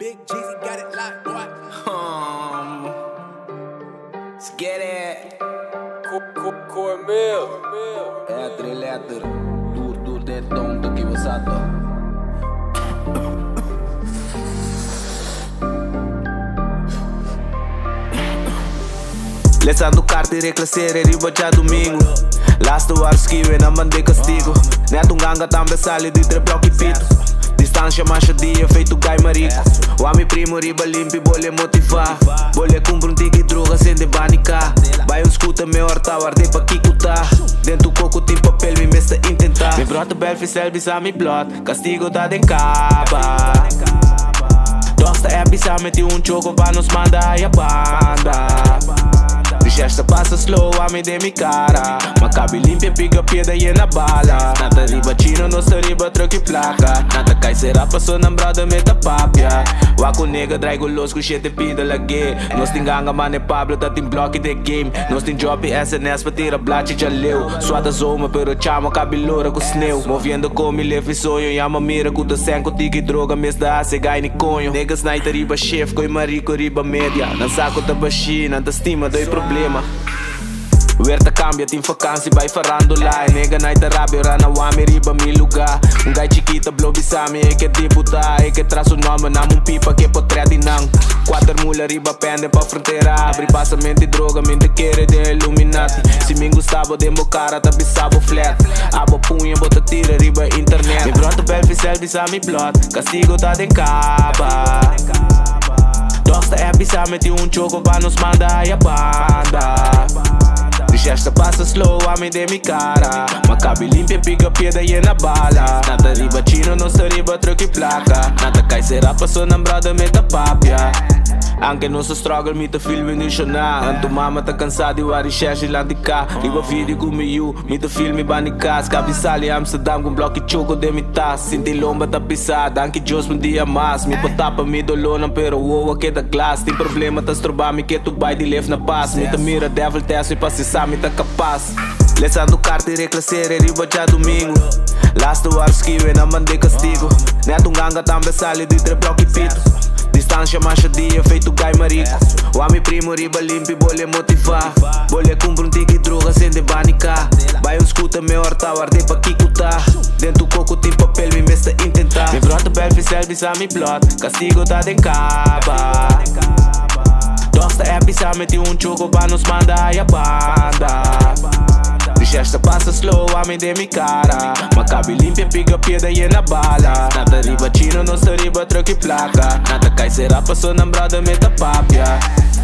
Big Jeezy got it locked, boy. Let's get it. Cormel. Letter. Dur det tong to give us out. Lesando carta e reclasser riba já domingo. Last hour esquive na mandei castigo. Neto ganga também sale de tre bloco e pito. Distância mancha dia feito gai marico. O ami primo riba limpo e bolha motivar. Bolha cumpre um tique droga sem de banica. Vai escuta meu horta arde pa kikuta. Dentro coco tem papel me mesta intentar. Me brota bel fisel bisa mi blot. Castigo tá den caba. Dosta é bisa meti choco pra nos mandar a banda. Esta passa slow a me de mi cara. Macabi limpia, pica pieda e na bala. Nata riba chino, nossa riba troca e placa. Nata cai será passou nambrada meta papia. Waku nega draigo los com shit pida la gay. Nós tem ganga mane Pablo tá tem block de game. Nós tem job SNS pra tirar blate já leu. Suada zoma pero chama cabeloura com sneu. Movendo como leve sonho e ama mira com da senco tique droga mes da se gai ni conho. Negas naita riba chef coi marico riba média. Nan saco da baixina, da estima doi problema. Werta cambia, tem vacância, vai farando lá. Nega naita rabia, rana wami riba mi lugar. Gai chiquita, blow bisami, é que deputar. É que traz o nome, nam pipa que potre de nang. Quatro mula riba pende pa fronteira abre. Passamento de droga, mente querer de Illuminati. Se me gostava de meu cara, tá bisabo flat. Abo punha, bota tira riba internet. Me pronto, bel fisel, bisami blot. Castigo tá den caba. Dosta é bisa meti choco pra nos mandar a banda. Esta passa slow a me de mi cara. Macabi limpia, pica pieda e na bala. Nata riba chino, nossa riba troca e placa. Nata cai será passou nambrada meta papia. Anche nosso struggle mi te film iniciona. Anto mama tá cansado e o aricheche lá de cá. Riba vídeo com miu, mi te filme banicas. Cabisali Amsterdam com bloco e choco de mitas. Sinti lomba tá pisada, anche Jos um dia mais. Mi potapa mi dolona pero o que da glass. Tem problema tá strobar mi que tu vai de leve na paz. Mi te mira devil test e passar mi tá capaz. Lesando carta e reclasser riba já domingo. Last hour esquive na mandei castigo. Neto ganga também sale de tre bloco e pito. Distância mancha dia feito gai marico. O ami primo riba limpo e bolha motivar. Bolha cumpre um tique droga sem de banica. Vai escuta meu horta arde pa kikuta. Dentro coco tem papel me mesta intentar. Me brota bel fisel bisa mi blot. Castigo tá den caba. Dosta é bisa meti choco pra nos mandar a banda. Esta passa slow a me de mi cara. Macabi limpia, pica pieda e na bala. Nata riba chino, nossa riba troca e placa. Nata cai será passou nambrada meta papia.